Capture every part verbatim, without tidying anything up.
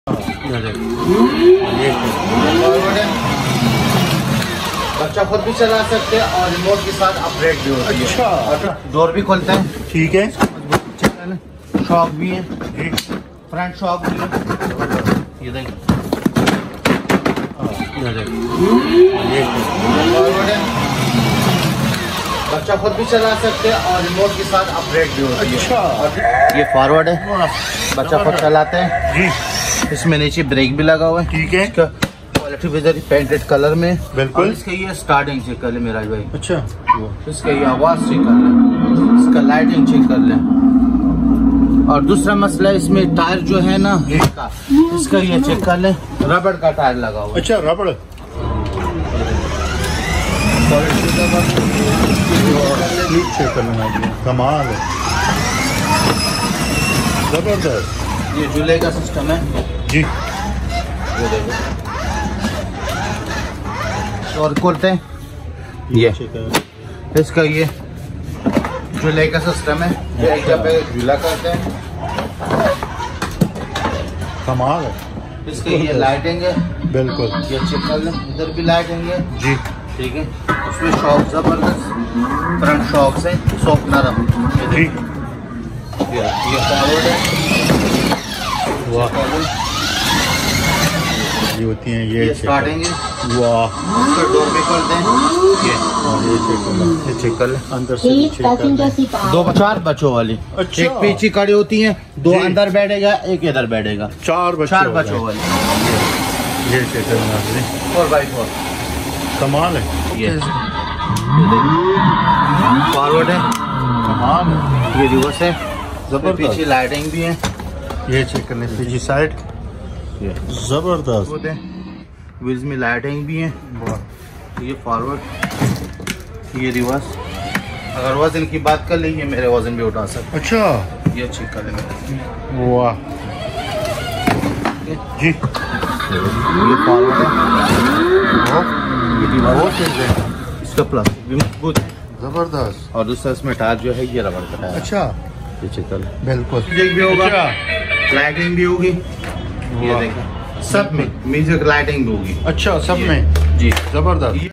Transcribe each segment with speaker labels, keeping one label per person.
Speaker 1: बच्चा खुद भी चला सकते हैं और रिमोट के साथ अपग्रेड भी होती है।
Speaker 2: अच्छा,
Speaker 1: डोर भी खोलते हैं।
Speaker 2: ठीक है।
Speaker 1: शॉक भी है, फ्रंट शॉक भी है। ये देखिए, बच्चा खुद भी चला सकते हैं और रिमोट के साथ अपग्रेड भी होती है।
Speaker 2: अच्छा,
Speaker 1: ये फॉरवर्ड है, बच्चा खुद चलाते हैं
Speaker 2: जी।
Speaker 1: इसमें नीचे ब्रेक भी लगा हुआ है।
Speaker 2: ठीक है।
Speaker 1: इसका क्वालिटी विजर पेंटेड कलर में
Speaker 2: बिल्कुल।
Speaker 1: और इसका ये स्टार्टिंग चेक कर ले मेरा भाई।
Speaker 2: अच्छा,
Speaker 1: इसका ये आवाज चेक कर ले, इसका लाइटिंग चेक कर ले। और दूसरा मसला इसमें टायर जो है ना इसका इसका ये चेक कर ले, रबड़ का टायर लगा हुआ।
Speaker 2: अच्छा, रबड़। चेक कर लेना, कमाल है, जबरदस्त।
Speaker 1: ये झूले का सिस्टम है
Speaker 2: जी।
Speaker 1: ये देखो, और खोलते हैं ये इसका ये झूले का सिस्टम है। ये एक जगह पे झूला करते हैं,
Speaker 2: कमाल है।
Speaker 1: इसके ये लाइटिंग है।
Speaker 2: बिल्कुल।
Speaker 1: ये चेक कर लें, इधर भी लाइटिंग है
Speaker 2: जी।
Speaker 1: ठीक है। उसमें शॉक जबरदस्त फ्रंट शॉक से सॉफ्ट नरम
Speaker 2: जी।
Speaker 1: ये ये फॉरवर्ड है।
Speaker 2: वाह, ये होती हैं ये,
Speaker 1: ये स्टार्टिंग है।
Speaker 2: वाह,
Speaker 1: इसका डोर भी खोलते हैं। ये
Speaker 2: और ये चेक कर लो,
Speaker 1: ये चेक कर ले,
Speaker 2: अंदर से भी चेक कर लो।
Speaker 1: दो चार बच्चों वाली।
Speaker 2: अच्छा।
Speaker 1: एक पीछे खड़ी होती है, दो
Speaker 2: जी।
Speaker 1: अंदर बैठेगा, एक इधर बैठेगा।
Speaker 2: चार बच्चों
Speaker 1: चार
Speaker 2: वाले।
Speaker 1: बच्चों वाली।
Speaker 2: ये चेक करना आपने,
Speaker 1: फोर बाई फोर।
Speaker 2: कमाल है।
Speaker 1: ये फॉरवर्ड है,
Speaker 2: कमाल है,
Speaker 1: ये रिवर्स है,
Speaker 2: जबरदस्त।
Speaker 1: पीछे लाइटिंग भी है।
Speaker 2: ये चेक करने पीछे साइड,
Speaker 1: ये
Speaker 2: जबरदस्त।
Speaker 1: व्हील्स में लाइटिंग भी है। ये फॉरवर्ड, ये रिवर्स। अगर वजन की बात कर ले, ये मेरे वजन भी उठा सकते।
Speaker 2: अच्छा,
Speaker 1: ये चेक कर लेंगे।
Speaker 2: वाह जी।
Speaker 1: ये फॉरवर्ड है, ये रिवर्स है, इसका प्लास्टिक भी मजबूत है,
Speaker 2: जबरदस्त।
Speaker 1: और दूसरा इसमें टायर जो है ये रबड़ का टायर।
Speaker 2: अच्छा,
Speaker 1: ये चेक कर ले,
Speaker 2: बिल्कुल।
Speaker 1: म्यूजिक भी होगा,
Speaker 2: अच्छा,
Speaker 1: लाइटिंग भी होगी। ये देखो, सब में म्यूजिक लाइटिंग भी होगी।
Speaker 2: अच्छा, सब
Speaker 1: ये-
Speaker 2: में
Speaker 1: जी
Speaker 2: जबरदस्त।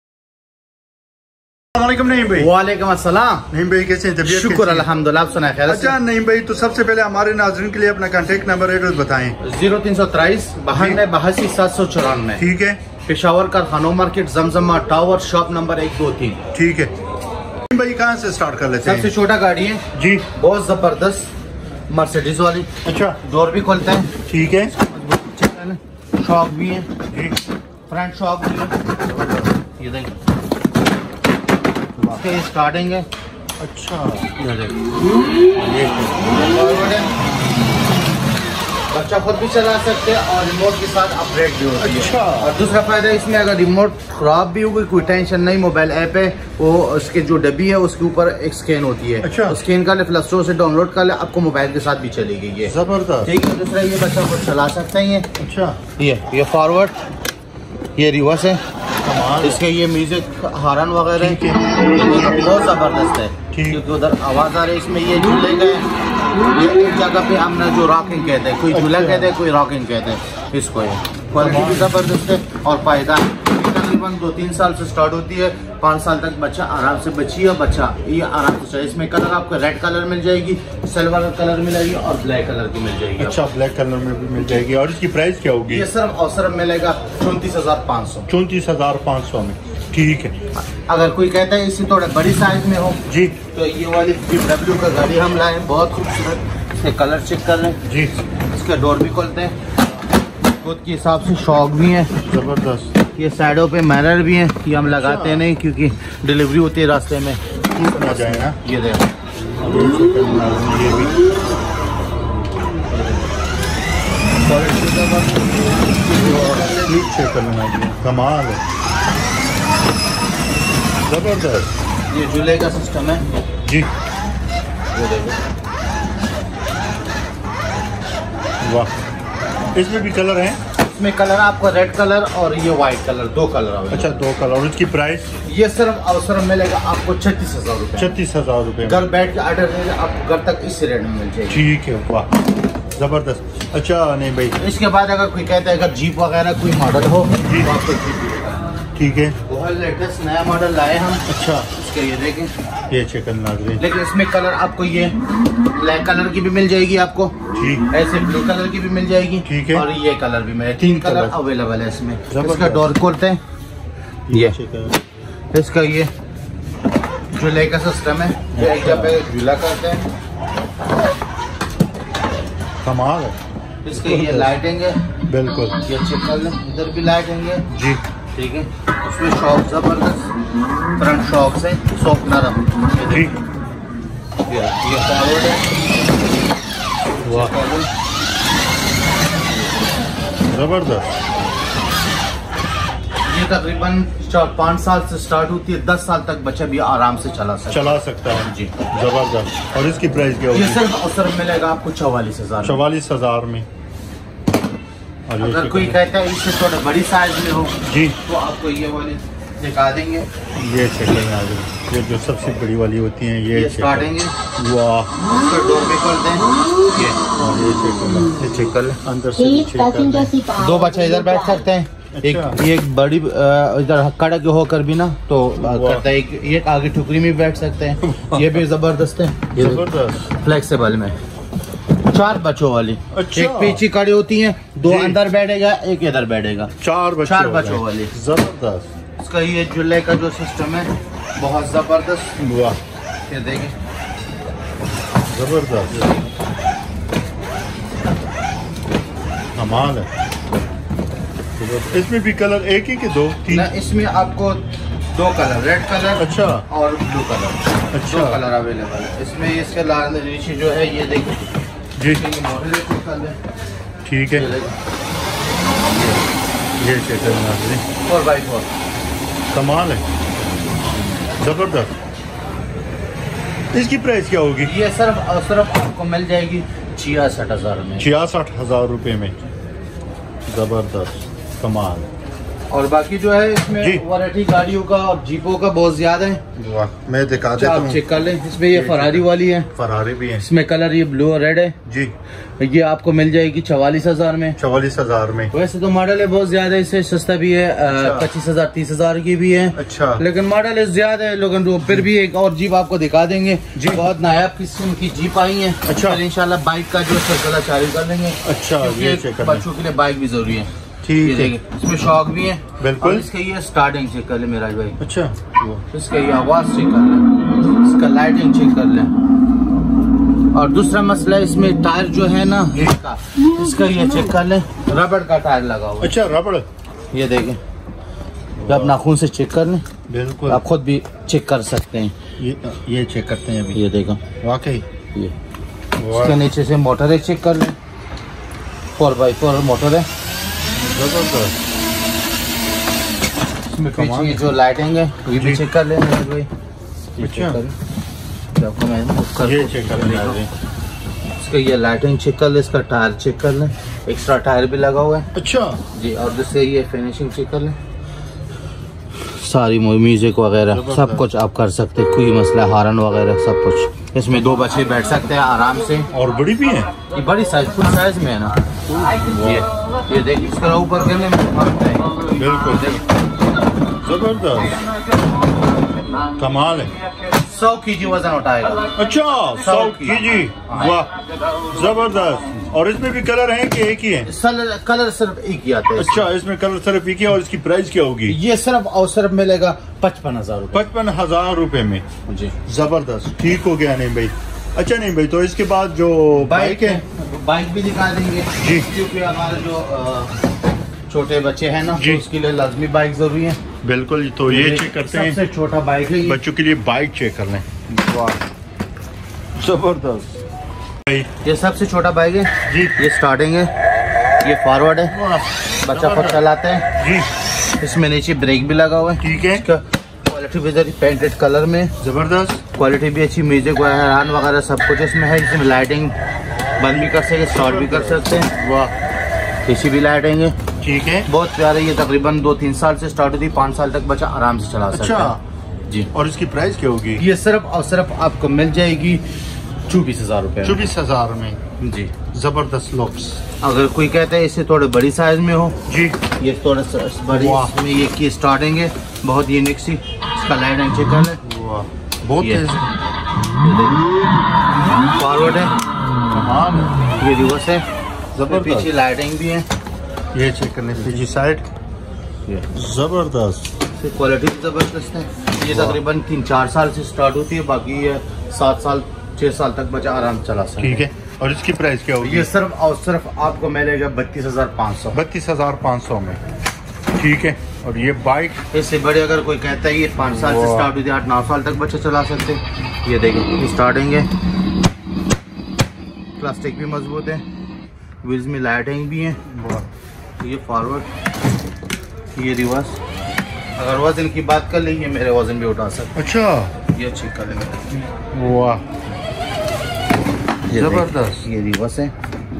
Speaker 2: वालेकुम नहीं भाई।
Speaker 1: वालेकुम अस्सलाम।
Speaker 2: नहीं भाई, कैसे हैं? तबीयत
Speaker 1: शुक्र
Speaker 2: कैसी है?
Speaker 1: अल्हम्दुलिल्लाह, आप सुनाए खैर से?
Speaker 2: अच्छा नहीं भाई, तो सबसे पहले हमारे नाज़रीन के लिए अपना कांटेक्ट नंबर एड्रेस बताएं।
Speaker 1: जीरो तीन सौ तेईस बहान्नवे बहासी सात सौ चौरानवे।
Speaker 2: ठीक है,
Speaker 1: पेशावर का खानो market, Zamzama tower, shop number एक दो तीन।
Speaker 2: ठीक है भाई। कहाँ से स्टार्ट कर लेते
Speaker 1: सबसे
Speaker 2: हैं?
Speaker 1: छोटा गाड़ी है
Speaker 2: जी।
Speaker 1: बहुत जबरदस्त मर्सिडीज वाली।
Speaker 2: अच्छा,
Speaker 1: डोर भी खोलते हैं।
Speaker 2: ठीक है।
Speaker 1: शॉक भी है,
Speaker 2: जी।
Speaker 1: फ्रंट शॉक भी है। ये देखो, इसका ये स्टार्टिंग है।
Speaker 2: अच्छा,
Speaker 1: ये देखो,
Speaker 2: ये
Speaker 1: फॉरवर्ड है, बच्चा खुद भी चला सकते हैं और रिमोट के साथ अपग्रेड भी होती है।
Speaker 2: अच्छा।
Speaker 1: और दूसरा फायदा इसमें, अगर रिमोट खराब भी होगी कोई टेंशन नहीं, मोबाइल ऐप है वो, उसके जो डब्बी है उसके ऊपर एक स्कैन होती है।
Speaker 2: अच्छा।
Speaker 1: स्कैन कर ले, प्ले स्टोर से डाउनलोड कर ले, आपको मोबाइल के साथ भी चलेगी ये।
Speaker 2: जबरदस्त।
Speaker 1: ठीक है। दूसरा ये बच्चा खुद चला सकते हैं। ये
Speaker 2: अच्छा,
Speaker 1: ये ये फॉरवर्ड, ये रिवर्स है।
Speaker 2: कमाल।
Speaker 1: इसके ये म्यूजिक हॉर्न वगैरह
Speaker 2: ठीक है।
Speaker 1: बहुत जबरदस्त है,
Speaker 2: ठीक।
Speaker 1: क्योंकि उधर आवाज आ रही है। इसमें ये झूले गए, ये एक जगह पे हमने जो रॉकिंग कहते हैं, कोई झूला
Speaker 2: अच्छा।
Speaker 1: कहते हैं, कोई रॉकिंग कहते हैं इसको। ये क्वालिटी भी जबरदस्त है और फायदा है। तकरीबन दो तीन साल से स्टार्ट होती है, पाँच साल तक बच्चा आराम से, बच्ची या बच्चा ये आराम से चले। इसमें कलर आपको रेड कलर मिल जाएगी, सिल्वर कलर मिलेगी और ब्लैक कलर की मिल जाएगी।
Speaker 2: अच्छा, ब्लैक कलर में भी मिल जाएगी। और इसकी प्राइस क्या होगी?
Speaker 1: ये सिर्फ और सिर्फ मिलेगा चौंतीस हजार पाँच सौ
Speaker 2: चौंतीस हजार पाँच सौ में। ठीक है।
Speaker 1: अगर कोई कहता है इसी थोड़े बड़ी साइज में हो
Speaker 2: जी।
Speaker 1: तो ये वाली बी एम डब्ल्यू का गाड़ी हम लाए हैं, बहुत खूबसूरत। इसके कलर चेक कर लें।
Speaker 2: जी।
Speaker 1: इसके डोर भी खोलते हैं, खुद के हिसाब से शॉक भी है,
Speaker 2: जबरदस्त।
Speaker 1: ये साइडों पे मिरर भी हैं, ये हम लगाते हैं नहीं क्योंकि डिलीवरी होती है रास्ते में।
Speaker 2: आ जाए ना,
Speaker 1: ये देखो,
Speaker 2: ये चेक करना, ये भी चेक करना, कमाल है, जबरदस्त।
Speaker 1: ये झूले का सिस्टम है।
Speaker 2: जी।
Speaker 1: ये देखो,
Speaker 2: वाह, इसमें भी कलर है?
Speaker 1: इसमें कलर आपको रेड कलर और ये व्हाइट कलर, दो कलर अवेलेबल।
Speaker 2: अच्छा, दो कलर। और इसकी प्राइस?
Speaker 1: ये सिर्फ अवसर मिलेगा आपको छत्तीस हजार रूपए।
Speaker 2: छत्तीस हजार रूपए।
Speaker 1: घर बैठ के ऑर्डर आपको घर तक इस रेट में मिल जाएगी।
Speaker 2: ठीक है, वाह, जबरदस्त। अच्छा नहीं भाई,
Speaker 1: इसके बाद अगर कोई कहता है अगर जीप वगैरह कोई मॉडल हो तो आपको जीप
Speaker 2: ठीक है,
Speaker 1: बहुत लेटेस्ट नया मॉडल लाए हम।
Speaker 2: अच्छा
Speaker 1: इसके ये देखें,
Speaker 2: ये चिकन नाजरीन,
Speaker 1: लेकिन इसमें कलर आपको ये ब्लैक कलर की भी मिल जाएगी आपको,
Speaker 2: ठीक,
Speaker 1: ऐसे ब्लू कलर की भी मिल जाएगी,
Speaker 2: ठीक है,
Speaker 1: और ये कलर भी मिलेगा। तीन कलर अवेलेबल है इसमें।
Speaker 2: जबरदस्त।
Speaker 1: इसका डोर खोलते हैं, ये इसका ये झूले का सिस्टम है, जो एक जगह पे झूला करते हैं,
Speaker 2: कमाल है।
Speaker 1: इसके ये लाइटिंग है,
Speaker 2: बिल्कुल
Speaker 1: ये चेक कर लें, इधर भी लाइटिंग है
Speaker 2: जी,
Speaker 1: ठीक है। उसमें शॉक जबरदस्त फ्रंट शॉक से सॉफ्ट नरम
Speaker 2: जी,
Speaker 1: ये ये फॉरवर्ड है,
Speaker 2: वाह जबरदस्त।
Speaker 1: ये तकरीबन चार पाँच साल से स्टार्ट होती है, दस साल तक बच्चा भी आराम से चला सकता
Speaker 2: चला सकता है
Speaker 1: जी,
Speaker 2: जबरदस्त। और इसकी प्राइस क्या
Speaker 1: है। ये
Speaker 2: होगी?
Speaker 1: सिर्फ और सिर्फ मिलेगा आपको चौवालीस हजार।
Speaker 2: चवालीस हजार में। और ये
Speaker 1: अगर कोई
Speaker 2: चिकन-
Speaker 1: कहता है इससे थोड़ा बड़ी साइज में हो
Speaker 2: जी,
Speaker 1: तो आपको ये वाली दिखा देंगे।
Speaker 2: ये चिकन नाजरीन, ये जो सबसे बड़ी वाली होती हैं ये
Speaker 1: ये
Speaker 2: चिकन।
Speaker 1: स्टार्टिंग है,
Speaker 2: वाह,
Speaker 1: उसका डोर पे कर दें, ये
Speaker 2: और ये चिकन
Speaker 1: ये चेक कर लें।
Speaker 2: अंदर से भी check कर लें।
Speaker 1: दो बच्चे इधर बैठ सकते हैं, एक
Speaker 2: अच्छा।
Speaker 1: ये एक बड़ी अ, इधर कड़ा के होकर भी ना तो अ, करता है, एक एक आगे ठुकरी में भी बैठ सकते हैं, ये भी जबरदस्त है, ये
Speaker 2: जबरदस्त।
Speaker 1: फ्लेक्सिबल में चार बच्चों वाली।
Speaker 2: अच्छा।
Speaker 1: एक पीछे खड़ी होती हैं, दो
Speaker 2: जी।
Speaker 1: अंदर बैठेगा, एक इधर बैठेगा,
Speaker 2: चार बच्चे
Speaker 1: चार
Speaker 2: हो गए।
Speaker 1: बच्चों वाली।
Speaker 2: जबरदस्त,
Speaker 1: इसका ये झूले का जो सिस्टम है बहुत जबरदस्त,
Speaker 2: वाह
Speaker 1: ये देखिए
Speaker 2: जबरदस्त, कमाल है। जबरदस्त। इसमें भी कलर एक ही के दो तीन?
Speaker 1: ना, इसमें आपको दो कलर, रेड कलर
Speaker 2: अच्छा
Speaker 1: और ब्लू कलर,
Speaker 2: अच्छा।
Speaker 1: दो कलर अवेलेबल है इसमें। इसके लाल नीचे जो है ये देखिए,
Speaker 2: जी,
Speaker 1: ये मॉडल है, कुछ कलर
Speaker 2: ठीक है, ये चिकन नाजरीन
Speaker 1: फोर बाई फोर,
Speaker 2: कमाल है, जबरदस्त। इसकी प्राइस क्या होगी?
Speaker 1: ये सिर्फ और सिर्फ आपको मिल जाएगी छियासठ हजार में।
Speaker 2: छियासठ हजार रुपये में, जबरदस्त, कमाल।
Speaker 1: और बाकी जो है
Speaker 2: जी।
Speaker 1: इसमें वैरायटी गाड़ियों का और जीपों का बहुत ज्यादा है।
Speaker 2: वाह, मैं दिखा
Speaker 1: अच्छा,
Speaker 2: देता
Speaker 1: आप
Speaker 2: हूँ।
Speaker 1: चेक कर लें, इसमें ये फरारी वाली है,
Speaker 2: फरारी भी है
Speaker 1: इसमें कलर ये ब्लू और रेड है,
Speaker 2: जी,
Speaker 1: ये आपको मिल जाएगी चवालीस हजार में।
Speaker 2: चवालीस हजार में।
Speaker 1: वैसे तो मॉडल है बहुत ज्यादा, इससे सस्ता भी है,
Speaker 2: अच्छा।
Speaker 1: पच्चीस हजार तीस हजार की भी है,
Speaker 2: अच्छा,
Speaker 1: लेकिन मॉडल है ज्यादा है। लेकिन तो फिर भी एक और जीप आपको दिखा देंगे जी, बहुत नायाब किस्म की जीप आई है।
Speaker 2: अच्छा।
Speaker 1: फिर इंशाल्लाह बाइक का जो सिलसिला चालू कर लेंगे,
Speaker 2: अच्छा,
Speaker 1: क्योंकि
Speaker 2: ये चेक कर लें।
Speaker 1: बच्चों के लिए बाइक भी जरूरी है।
Speaker 2: ठीक
Speaker 1: ये
Speaker 2: है,
Speaker 1: देखिए, इसमें शॉक भी है,
Speaker 2: बिल्कुल।
Speaker 1: और इसका ये स्टार्टिंग चेक कर ले मेरा भाई,
Speaker 2: अच्छा,
Speaker 1: इसका ये आवाज चेक कर ले, इसका लाइटिंग चेक कर ले। और दूसरा मसला इसमें टायर जो है ना इसका इसका ये चेक कर ले, रबड़ का टायर लगा हुआ है।
Speaker 2: अच्छा, रबड़,
Speaker 1: ये देखें, ये आप नाखून से चेक कर लें,
Speaker 2: बिल्कुल।
Speaker 1: आप खुद भी चेक कर सकते हैं।
Speaker 2: ये ये चेक करते हैं अभी,
Speaker 1: ये देखो,
Speaker 2: वाकई
Speaker 1: ये
Speaker 2: वाह,
Speaker 1: इसके नीचे से मोटर है, चेक कर लें, फोर बाई फोर मोटर है।
Speaker 2: जबरदस्त,
Speaker 1: इसमें
Speaker 2: कमाल
Speaker 1: पीछे
Speaker 2: है।
Speaker 1: जो लाइटिंग है ये भी
Speaker 2: जी।
Speaker 1: चेक कर लें मेरे भाई, ये
Speaker 2: अच्छा।
Speaker 1: चेक कर लें। तो आपको मैं कर-
Speaker 2: ये चेक कर लें नाज़रीन।
Speaker 1: इसका ये लाइटिंग चेक कर लें, इसका टायर चेक कर लें, एक्स्ट्रा टायर भी लगा हुआ है
Speaker 2: अच्छा,
Speaker 1: जी। और दूसरे ये फिनिशिंग चेक कर लें, सारी म्यूजिक वगैरह
Speaker 2: जबरदस्त।
Speaker 1: सब कुछ आप कर सकते हैं, कोई मसला हारन वगैरह सब कुछ। इसमें दो बच्चे बैठ सकते हैं आराम से,
Speaker 2: और बड़ी भी है,
Speaker 1: ये बड़ी साइज फुल साइज में है ना। ये ये देखिए, इसका ऊपर करने में फर्क है,
Speaker 2: बिल्कुल, जबरदस्त, कमाल है।
Speaker 1: सौ की जी वजन उठाएगा।
Speaker 2: अच्छा,
Speaker 1: सौ
Speaker 2: सौ
Speaker 1: की।
Speaker 2: की जी, वाह, जबरदस्त। और इसमें भी कलर हैं कि एक ही है?
Speaker 1: कलर कलर सिर्फ एक ही आता है।
Speaker 2: अच्छा, इसमें कलर सिर्फ एक ही है। और इसकी प्राइस क्या होगी?
Speaker 1: ये सिर्फ और सिर्फ मिलेगा पचपन हजार रूपए
Speaker 2: पचपन हजार रुपए में,
Speaker 1: जी।
Speaker 2: जबरदस्त, ठीक हो गया नहीं भाई। अच्छा नहीं भाई, तो इसके बाद जो बाइक है,
Speaker 1: बाइक भी दिखा देंगे
Speaker 2: जी।
Speaker 1: क्योंकि हमारे जो अ, छोटे बच्चे हैं ना,
Speaker 2: जी।
Speaker 1: तो उसके लिए लाजमी बाइक जरूरी है।
Speaker 2: बिल्कुल, तो ये चेक करते हैं,
Speaker 1: सबसे छोटा बाइक है ये।
Speaker 2: बच्चों के लिए बाइक चेक कर लें। वाह, जबरदस्त भाई,
Speaker 1: ये सबसे छोटा बाइक है
Speaker 2: जी,
Speaker 1: ये स्टार्टिंग है, ये फॉरवर्ड है,
Speaker 2: वाह,
Speaker 1: बच्चा खुद चलाते हैं
Speaker 2: जी,
Speaker 1: इसमें नीचे ब्रेक भी लगा हुआ है।
Speaker 2: ठीक है,
Speaker 1: इसका क्वालिटी भी जरी पेंटेड कलर में,
Speaker 2: जबरदस्त,
Speaker 1: क्वालिटी भी अच्छी, म्यूजिक वगैरह वगैरह सब कुछ इसमें है। इसमें लाइटिंग बंद भी कर सकते, स्टार्ट भी कर सकते हैं,
Speaker 2: वाह,
Speaker 1: पीछे भी लाइटिंग है,
Speaker 2: ठीक है।
Speaker 1: बहुत प्यारे। ये तकरीबन दो तीन साल से स्टार्ट होती है, पाँच साल तक बच्चा आराम से चला सकता
Speaker 2: अच्छा,
Speaker 1: है जी।
Speaker 2: और इसकी प्राइस क्या होगी?
Speaker 1: ये सिर्फ और सिर्फ आपको मिल जाएगी चौबीस हजार रूपए
Speaker 2: चौबीस हजार में,
Speaker 1: जी।
Speaker 2: जबरदस्त लुक्स।
Speaker 1: अगर कोई कहता है इसे थोड़े बड़ी साइज में हो
Speaker 2: जी,
Speaker 1: ये थोड़ा सा बड़ी, इसमें ये की स्टार्टिंग है बहुत यूनिक सी। इसका लाइट एंड चिकन है,
Speaker 2: वाह बहुत
Speaker 1: ये।
Speaker 2: तेज है।
Speaker 1: फॉरवर्ड है,
Speaker 2: कमाल है।
Speaker 1: ये रिवर्स है,
Speaker 2: जबरदस्त।
Speaker 1: पीछे लाइटिंग भी है।
Speaker 2: ये चेक करने पीछे साइड, जबरदस्त।
Speaker 1: क्वालिटी भी जबरदस्त है। ये तकरीबन तीन चार साल से स्टार्ट होती है, बाकी ये सात साल छह साल तक बच्चा आराम से चला सकता है।
Speaker 2: ठीक है, और इसकी प्राइस क्या होगी?
Speaker 1: ये सिर्फ और सिर्फ आपको मिलेगा बत्तीस हजार पाँच सौ
Speaker 2: बत्तीस हजार पाँच सौ में। ठीक है, और ये बाइक
Speaker 1: इससे बड़े अगर कोई कहता है ये पाँच साल से स्टार्ट होती है, आठ नौ साल तक बच्चे चला सकते हैं। ये देखिए स्टार्टिंग है, प्लास्टिक भी मजबूत है, व्हील्स में लाइटिंग भी है। ये फॉरवर्ड, ये रिवर्स। अगर वजन की बात कर ली, ये मेरे वजन भी उठा सकते।
Speaker 2: अच्छा,
Speaker 1: ये चेक कर लेंगे,
Speaker 2: वाह जबरदस्त।
Speaker 1: ये रिवर्स है,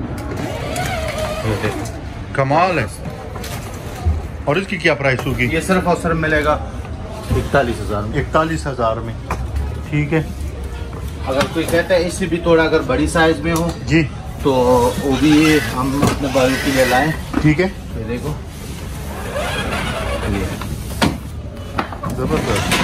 Speaker 1: ये देखो
Speaker 2: कमाल है। और इसकी क्या प्राइस होगी?
Speaker 1: ये सिर्फ और सिर्फ मिलेगा इकतालीस हजार में।
Speaker 2: इकतालीस हजार में। ठीक है,
Speaker 1: अगर कोई कहता है इससे भी थोड़ा अगर बड़ी साइज में हो
Speaker 2: जी,
Speaker 1: तो वो भी हम अपने बाइक के लिए लाए।
Speaker 2: ठीक है,
Speaker 1: ये देखो, ये
Speaker 2: जबरदस्त।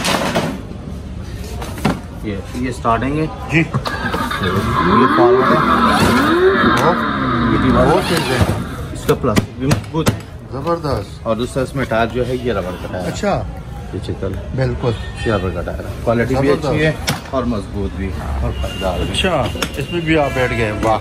Speaker 1: ये ये स्टार्टिंग है
Speaker 2: जी,
Speaker 1: ये फॉरवर्ड है, ये दीवार
Speaker 2: बहुत तेज है,
Speaker 1: इसका प्लस भी मजबूत है।
Speaker 2: जबरदस्त।
Speaker 1: और दूसरा इसमें टायर जो है ये रबर का टायर है।
Speaker 2: अच्छा,
Speaker 1: ये चिकन
Speaker 2: बिल्कुल
Speaker 1: ये रबर का टायर है, क्वालिटी भी
Speaker 2: जबरदस्त।
Speaker 1: अच्छी है और मजबूत भी और पायदार भी।
Speaker 2: अच्छा, इसमें भी आप बैठ गए, वाह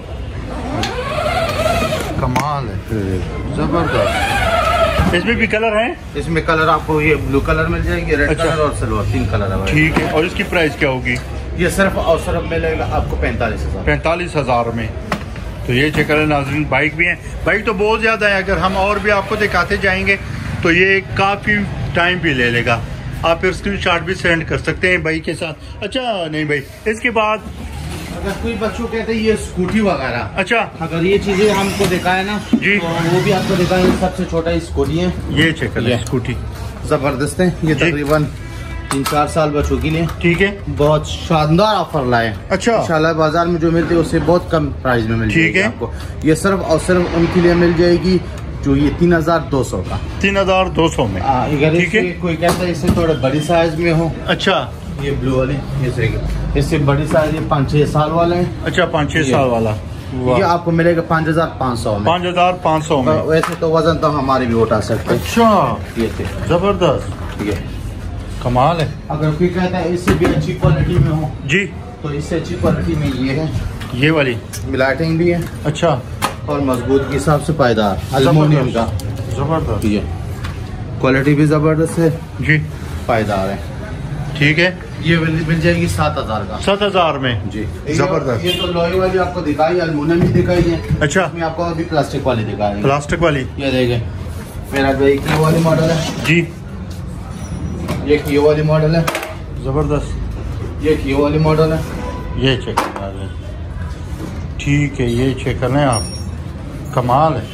Speaker 2: कमाल है, जबरदस्त। इसमें भी कलर है?
Speaker 1: इसमें कलर आपको ये ब्लू कलर मिल जाएगी, रेड
Speaker 2: अच्छा।
Speaker 1: कलर और सिल्वर, तीन कलर है।
Speaker 2: ठीक है, और इसकी प्राइस क्या होगी?
Speaker 1: ये सिर्फ और सिर्फ मिलेगा आपको पैंतालीस हजार
Speaker 2: पैंतालीस हजार में। तो ये चेक करें नाज़रीन, बाइक भी है। बाइक तो बहुत ज़्यादा है, अगर हम और भी आपको दिखाते जाएंगे तो ये काफ़ी टाइम भी ले लेगा। आप फिर स्क्रीन शॉट भी सेंड कर सकते हैं बाइक के साथ। अच्छा नहीं भाई, इसके बाद
Speaker 1: अगर कोई बच्चों कहते हैं ये स्कूटी वगैरह,
Speaker 2: अच्छा
Speaker 1: अगर ये चीजें हमको दिखाए ना
Speaker 2: जी,
Speaker 1: तो वो भी आपको दिखाएंगे। सबसे छोटा स्कूटी है,
Speaker 2: ये चेक करें
Speaker 1: ये।
Speaker 2: स्कूटी
Speaker 1: जबरदस्त है। ये
Speaker 2: जी।
Speaker 1: तकरीबन तीन चार साल बच्चों के लिए
Speaker 2: ठीक है,
Speaker 1: बहुत शानदार ऑफर लाए।
Speaker 2: अच्छा
Speaker 1: इंशाल्लाह बाजार में जो मिलती है उससे बहुत कम प्राइस में मिल
Speaker 2: ठीक
Speaker 1: जाएगी
Speaker 2: है।
Speaker 1: आपको। ये सिर्फ और सिर्फ उनके लिए मिल जाएगी जो ये तीन हजार दो सौ का,
Speaker 2: तीन हजार दो सौ में।
Speaker 1: आ, अगर
Speaker 2: ठीक है,
Speaker 1: इससे कोई कहता है इससे थोड़ा बड़ी साइज में हो,
Speaker 2: अच्छा
Speaker 1: ये ब्लू वाले, ये देखिए इससे बड़ी साइज ये पाँच छह साल वाला है,
Speaker 2: अच्छा पाँच छः
Speaker 1: ये।
Speaker 2: साल वाला,
Speaker 1: ये आपको मिलेगा पाँच हजार पाँच सौ में।
Speaker 2: पाँच हजार पाँच सौ में।
Speaker 1: वैसे तो वजन तो हमारे भी उठा सकते हैं।
Speaker 2: अच्छा,
Speaker 1: ये देखिए,
Speaker 2: जबरदस्त,
Speaker 1: ये
Speaker 2: कमाल है
Speaker 1: अगर कोई कहता है इससे भी अच्छी क्वालिटी में हो
Speaker 2: जी।
Speaker 1: तो इससे अच्छी क्वालिटी में ये है,
Speaker 2: ये वाली,
Speaker 1: मिलाइटिंग भी है
Speaker 2: अच्छा
Speaker 1: और मजबूत के हिसाब से पायदार, एल्युमिनियम का।
Speaker 2: जबरदस्त,
Speaker 1: ये क्वालिटी भी जबरदस्त है,
Speaker 2: जी
Speaker 1: पायदार है।
Speaker 2: ठीक है,
Speaker 1: ये मिल मिल जाएगी सात हजार का
Speaker 2: सात हजार में।
Speaker 1: जी।
Speaker 2: जबरदस्त।
Speaker 1: ये तो लोहे वाली आपको दिखाई, एल्युमिनियम भी दिखाई है।
Speaker 2: अच्छा,
Speaker 1: इसमें आपको अभी प्लास्टिक वाली दिखाई।
Speaker 2: प्लास्टिक वाली,
Speaker 1: ये देखें, मेरा जो एक ये वाली मॉडल है,
Speaker 2: जी
Speaker 1: एक ये वाली मॉडल है,
Speaker 2: जबरदस्त।
Speaker 1: एक ये वाली मॉडल है।
Speaker 2: ये चेक कर लें, ठीक है, ये चेक कर लें आप, कमाल है।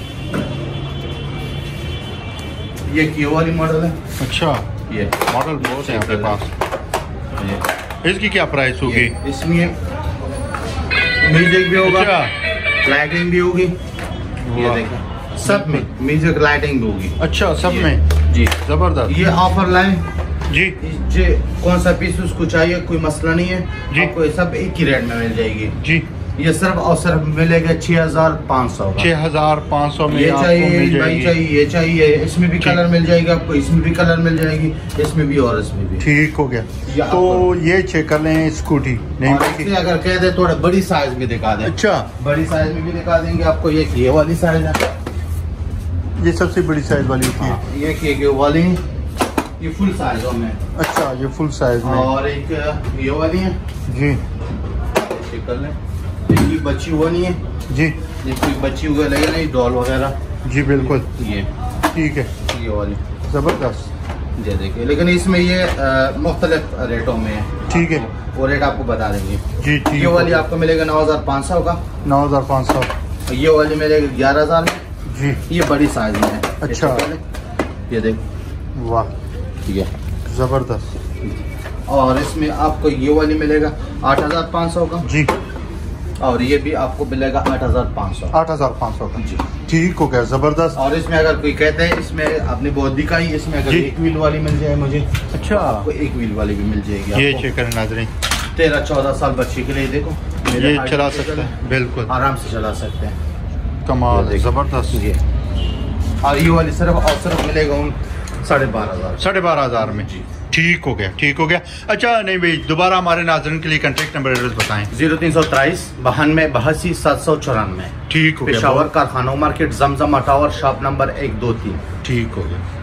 Speaker 1: ये ये वाली मॉडल है।
Speaker 2: अच्छा,
Speaker 1: ये
Speaker 2: मॉडल बहुत है आपके पास।
Speaker 1: ये
Speaker 2: इसकी क्या प्राइस होगी?
Speaker 1: ये इसमें म्यूजिक भी होगा,
Speaker 2: अच्छा,
Speaker 1: लाइटिंग भी होगी। ये
Speaker 2: वाह।
Speaker 1: देखो सब में म्यूजिक लाइटिंग भी होगी।
Speaker 2: अच्छा, सब
Speaker 1: ये।
Speaker 2: में,
Speaker 1: जी
Speaker 2: जबरदस्त
Speaker 1: ये ऑफर लाइन
Speaker 2: जी
Speaker 1: जे कौन सा पीस उसको चाहिए कोई मसला नहीं है
Speaker 2: जी।
Speaker 1: आपको, ये सब एक ही रेट में मिल जाएगी।
Speaker 2: जी।
Speaker 1: ये सिर्फ और सिर्फ मिलेगा छह हजार पाँच सौ का।
Speaker 2: छह हजार पाँच सौ में
Speaker 1: ये
Speaker 2: आपको
Speaker 1: चाहिए,
Speaker 2: मिल
Speaker 1: भाई
Speaker 2: जाएगी।
Speaker 1: चाहिए, ये चाहिए, इसमें भी
Speaker 2: ठीक।
Speaker 1: कलर मिल जाएगा आपको, इसमें भी कलर मिल जाएगी, इसमें भी और इसमें भी।
Speaker 2: ठीक हो गया।
Speaker 1: ये
Speaker 2: तो
Speaker 1: आपको-
Speaker 2: ये चेक कर लें स्कूटी नहीं
Speaker 1: और
Speaker 2: देखी?
Speaker 1: इससे अगर कह दे थोड़ा बड़ी साइज में दिखा दे,
Speaker 2: अच्छा,
Speaker 1: बड़ी साइज में भी दिखा देंगे आपको। ये ये वाली साइज है,
Speaker 2: ये सबसे बड़ी साइज वाली होती है।
Speaker 1: हाँ, ये के वाली, ये फुल साइज में।
Speaker 2: अच्छा, ये फुल साइज में,
Speaker 1: और एक ये वाली है,
Speaker 2: जी
Speaker 1: चेक कर लें। ये बच्ची हुआ नहीं है,
Speaker 2: जी
Speaker 1: ये कोई बच्ची हुआ लगे नहीं, डॉल वगैरह।
Speaker 2: जी बिल्कुल,
Speaker 1: ये
Speaker 2: ठीक है,
Speaker 1: ये वाली
Speaker 2: जबरदस्त,
Speaker 1: ये देखिए, लेकिन इसमें ये मुख्तलिफ रेटों में है।
Speaker 2: ठीक है।
Speaker 1: आपको- वो रेट आपको बता देंगे।
Speaker 2: जी ठीक।
Speaker 1: ये वाली आपको मिलेगा नौ हजार पाँच सौ का,
Speaker 2: नौ हजार पाँच सौ,
Speaker 1: और ये वाली मिलेगा ग्यारह हजार में।
Speaker 2: जी
Speaker 1: ये बड़ी साइज में है।
Speaker 2: अच्छा।
Speaker 1: ये देखो,
Speaker 2: वाह,
Speaker 1: ये
Speaker 2: जबरदस्त,
Speaker 1: और इसमें आपको ये वाली मिलेगा आठ हजार पाँच सौ का,
Speaker 2: जी
Speaker 1: और ये भी आपको मिलेगा आठ हजार पाँच सौ
Speaker 2: आठ हजार पाँच सौ का जी। ठीक हो गया, जबरदस्त।
Speaker 1: और इसमें अगर कोई कहते हैं इसमें आपने बहुत दिखाई, इसमें अगर एक व्हील वाली मिल जाए मुझे,
Speaker 2: अच्छा
Speaker 1: आपको एक व्हील वाली भी मिल जाएगी।
Speaker 2: ये चेक करें नाज़रीन,
Speaker 1: तेरह चौदह साल बच्चे के लिए देखो
Speaker 2: ये चला सकते हैं, बिल्कुल
Speaker 1: आराम से चला सकते हैं।
Speaker 2: कमाल है, जबरदस्त।
Speaker 1: ये और ये वाली सिर्फ और सिर्फ मिलेगा उन साढ़े बारह हजार
Speaker 2: साढ़े बारह हजार में जी। ठीक हो गया, ठीक हो गया। अच्छा नहीं भाई, दोबारा हमारे नाज़रीन के लिए कांटेक्ट नंबर एड्रेस बताएं।
Speaker 1: जीरो तीन सौ तेईस बानवे बहासी सात सौ चौरानवे।
Speaker 2: ठीक हो गया।
Speaker 1: Peshawar Karkhano market, Zamzama tower, shop number एक दो तीन।
Speaker 2: ठीक हो गया।